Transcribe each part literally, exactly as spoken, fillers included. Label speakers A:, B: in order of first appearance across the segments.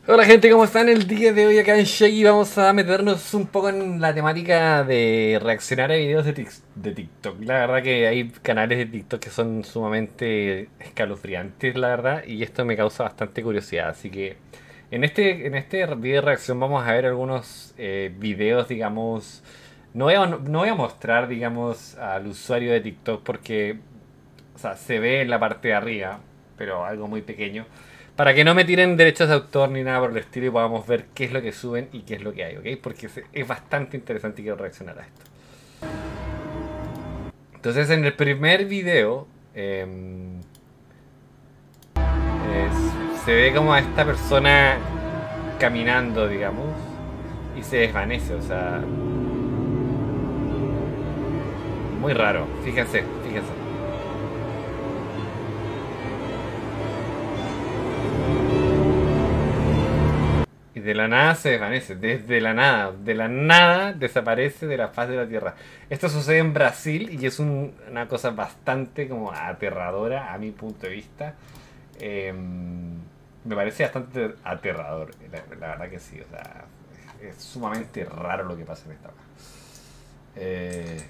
A: Hola gente, ¿cómo están? El día de hoy acá en Shaggy vamos a meternos un poco en la temática de reaccionar a videos de, tic de TikTok. La verdad que hay canales de TikTok que son sumamente escalofriantes, la verdad, y esto me causa bastante curiosidad. Así que en este, en este video de reacción vamos a ver algunos eh, videos, digamos. No voy, a, no voy a mostrar, digamos, al usuario de TikTok porque, o sea, se ve en la parte de arriba, pero algo muy pequeño. Para que no me tiren derechos de autor ni nada por el estilo y podamos ver qué es lo que suben y qué es lo que hay, ¿ok? Porque es bastante interesante y quiero reaccionar a esto. Entonces en el primer video eh, es, se ve como a esta persona caminando, digamos, y se desvanece, o sea... Muy raro, fíjense, fíjense. Y de la nada se desvanece, desde la nada, de la nada desaparece de la faz de la tierra. Esto sucede en Brasil y es un, una cosa bastante como aterradora a mi punto de vista. Eh, me parece bastante aterrador, la, la verdad que sí, o sea, es, es sumamente raro lo que pasa en esta. Eh,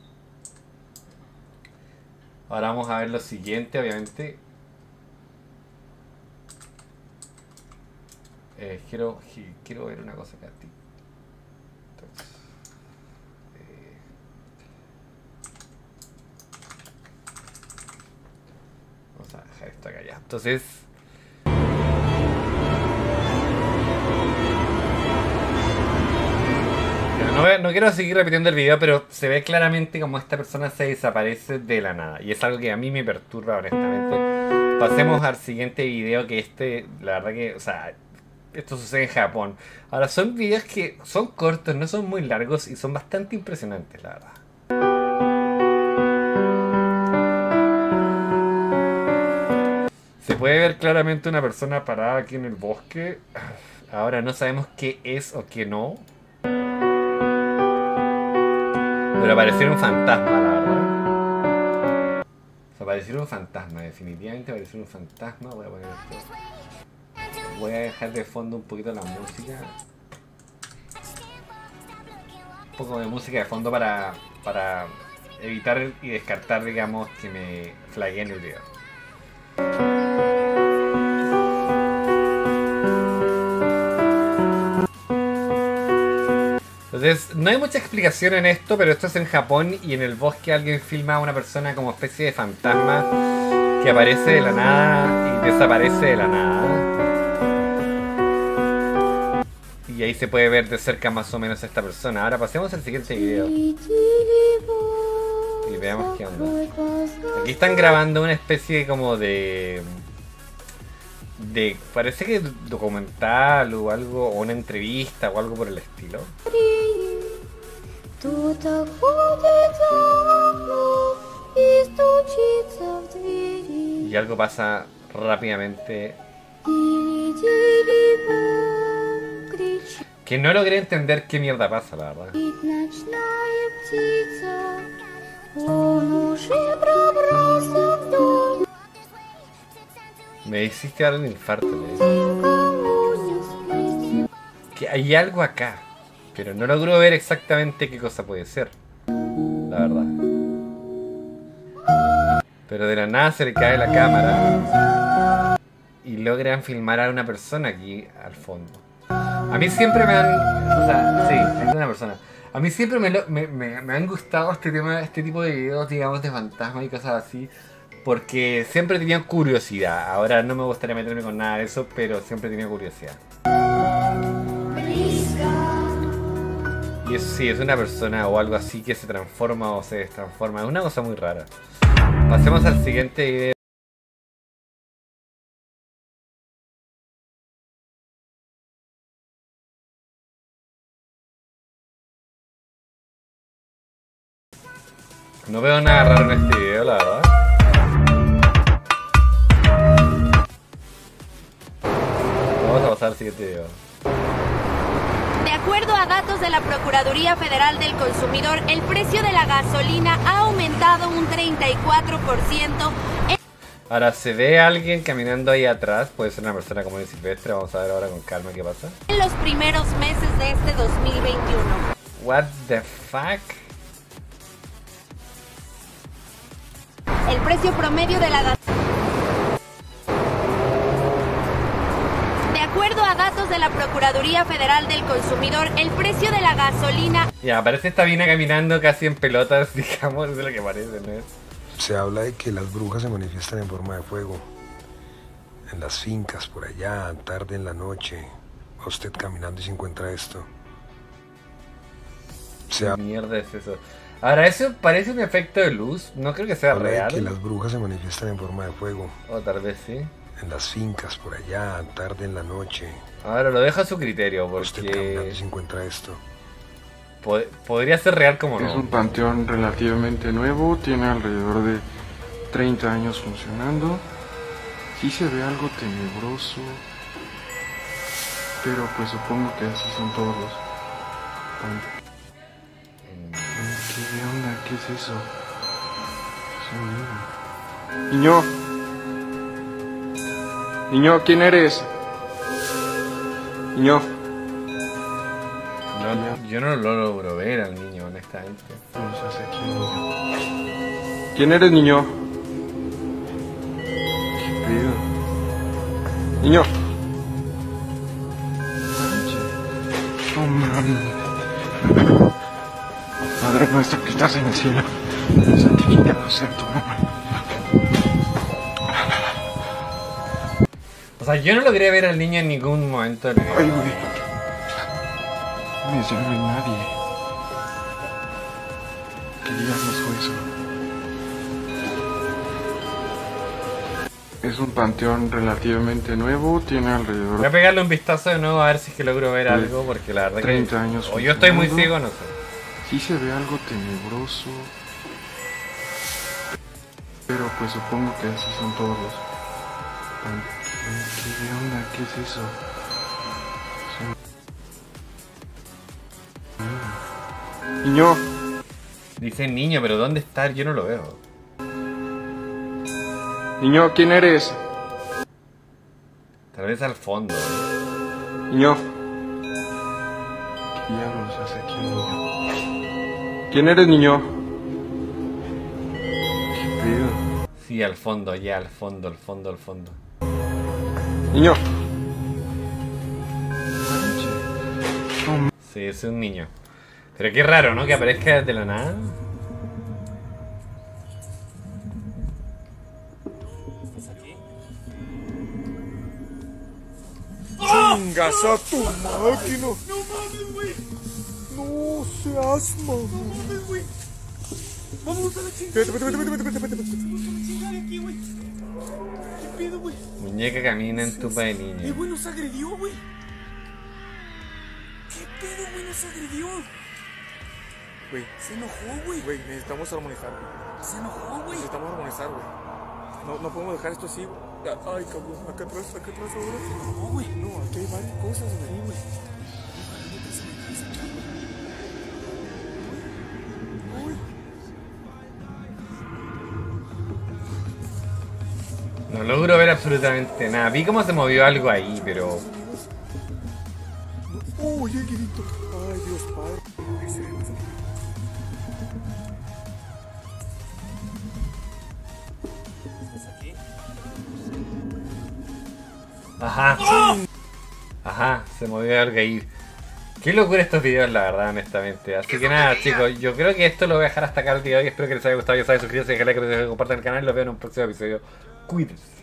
A: ahora vamos a ver lo siguiente, obviamente. Eh, quiero, quiero ver una cosa acá. Entonces, eh, vamos a dejar esto acá ya. Entonces, no, voy, no quiero seguir repitiendo el video, pero se ve claramente como esta persona se desaparece de la nada. Y es algo que a mí me perturba, honestamente. Pasemos al siguiente video, que este, la verdad que, o sea... Esto sucede en Japón. Ahora, son videos que son cortos, no son muy largos y son bastante impresionantes, la verdad. Se puede ver claramente una persona parada aquí en el bosque. Ahora no sabemos qué es o qué no. Pero pareciera un fantasma, la verdad. O sea, pareciera un fantasma, definitivamente pareciera un fantasma. Voy a poner esto. Voy a dejar de fondo un poquito la música. Un poco de música de fondo para, para evitar y descartar, digamos, que me flagueen el video. Entonces, no hay mucha explicación en esto, pero esto es en Japón y en el bosque alguien filma a una persona como especie de fantasma que aparece de la nada y desaparece de la nada. Y ahí se puede ver de cerca más o menos a esta persona. Ahora pasemos al siguiente video y veamos qué onda. Aquí están grabando una especie como de... de parece que documental o algo, o una entrevista o algo por el estilo. Y algo pasa rápidamente que no logré entender qué mierda pasa, la verdad. Me hiciste dar un infarto, me que hay algo acá, pero no logro ver exactamente qué cosa puede ser, la verdad. Pero de la nada se le cae la cámara y logran filmar a una persona aquí al fondo. A mí siempre me han... O sea, sí, es una persona. A mí siempre me, lo, me, me, me han gustado este tema, este tipo de videos, digamos, de fantasmas y cosas así. Porque siempre tenía curiosidad. Ahora no me gustaría meterme con nada de eso, pero siempre tenía curiosidad. Y eso sí, es una persona o algo así que se transforma o se destransforma. Es una cosa muy rara. Pasemos al siguiente video. No veo nada raro en este video, la verdad. Vamos a pasar al siguiente video.
B: De acuerdo a datos de la Procuraduría Federal del Consumidor, el precio de la gasolina ha aumentado un treinta y cuatro por ciento. En...
A: Ahora se ve a alguien caminando ahí atrás, puede ser una persona común y silvestre, vamos a ver ahora con calma qué pasa.
B: En los primeros meses de este dos mil veintiuno.
A: What the fuck?
B: El precio promedio de la gasolina. De acuerdo a datos de la Procuraduría Federal del Consumidor, el precio de la gasolina...
A: Ya, parece esta mina caminando casi en pelotas, digamos, de lo que parece, ¿no es?
C: Se habla de que las brujas se manifiestan en forma de fuego. En las fincas, por allá, tarde en la noche. Va usted caminando y se encuentra esto. Se
A: ¿Qué mierda es eso? Ahora, eso parece un efecto de luz, no creo que sea
C: habla de
A: real.
C: que las brujas se manifiestan en forma de fuego.
A: O tal vez sí.
C: En las fincas, por allá, tarde en la noche.
A: Ahora lo dejo a su criterio,
C: Va usted caminando y
A: porque
C: se encuentra esto.
A: pod- podría ser real como
D: Es un
A: no.
D: panteón relativamente nuevo, tiene alrededor de treinta años funcionando. Sí se ve algo tenebroso, pero pues supongo que así son todos los pan- ¿Qué onda? ¿Qué es eso? Es un niño. Niño. Niño, ¿quién eres? Niño.
A: No, yo no lo logro ver al niño, honestamente.
D: No sé si aquí hay un niño. ¿Quién eres, niño? ¿Qué pedo? Niño. Manche. No mames. Padre nuestro que estás en el cielo, santificado sea tu nombre.
A: O sea, yo no logré ver al niño en ningún momento del video.
D: Ay, güey. No, ya no hay nadie. ¿Qué diablos fue eso? Es un panteón relativamente nuevo, tiene
A: Voy a
D: alrededor
A: pegarle un vistazo de nuevo a ver si es que logro ver
D: Sí.
A: algo, porque la verdad que...
D: treinta años
A: O yo estoy muy
D: funcionando.
A: ciego, no sé.
D: Sí se ve algo tenebroso, pero pues supongo que así son todos los pan- ¿Qué, qué onda? ¿Qué es eso? Es un niño.
A: Dice niño, pero ¿dónde está? Yo no lo veo.
D: Niño, ¿quién eres?
A: Tal vez al fondo.
D: Niño. ¿Qué diablos hace aquí el niño? ¿Quién eres, niño? ¿Qué pedo?
A: Sí, al fondo, allá, al fondo, al fondo, al fondo.
D: Niño.
A: Sí, es un niño. Pero qué raro, ¿no? Que aparezca de la nada.
E: ¡Chingas a tu máquina! ¡No mames, güey! ¡No seas mamón! ¡No mames, güey! ¡Vamos a la chingada! ¡Vete, vete, vete, vete, vete, vete, vete! ¡Vamos a la chingada aquí, güey! ¿Qué pedo, güey?
A: Muñeca camina en tupa de
E: ¡Eh,
A: niño.
E: güey, nos agredió, güey! ¿Qué pedo, güey? Nos agredió. Güey, se enojó, güey. Güey, necesitamos armonizar, güey. Se enojó, güey. Necesitamos armonizar, güey. No, no podemos dejar esto así, güey. Ay, cabrón, acá atrás, acá atrás ahora. No, güey. No, aquí hay varias cosas, güey. güey.
A: No logro ver absolutamente nada. Vi cómo se movió algo ahí, pero...
E: Uy, el grito. Ay, Dios padre. Ahí se ve, güey.
A: Ajá. Ajá, se movió algo ahí. Qué locura estos videos, la verdad, honestamente. Así que nada, chicos, yo creo que esto lo voy a dejar hasta acá el video de hoy. Espero que les haya gustado. Ya saben, suscríbanse, dejarle like, compartan el canal y los veo en un próximo episodio. Cuídense.